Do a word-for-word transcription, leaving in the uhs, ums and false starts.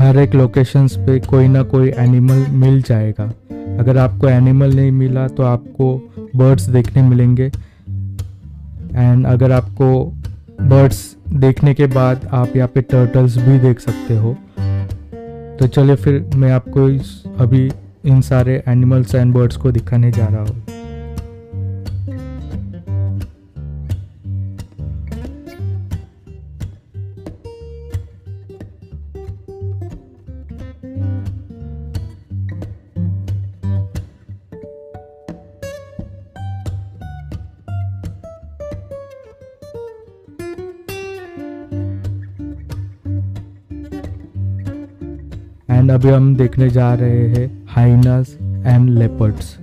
हर एक लोकेशंस पे कोई ना कोई एनिमल मिल जाएगा। अगर आपको एनिमल नहीं मिला तो आपको बर्ड्स देखने मिलेंगे। एंड अगर आपको बर्ड्स देखने के बाद आप यहाँ पे टर्टल्स भी देख सकते हो। तो चलिए फिर मैं आपको इस अभी इन सारे एनिमल्स एंड बर्ड्स को दिखाने जा रहा हूँ। एंड अभी हम देखने जा रहे हैं हाइनास एंड लेपर्ड्स।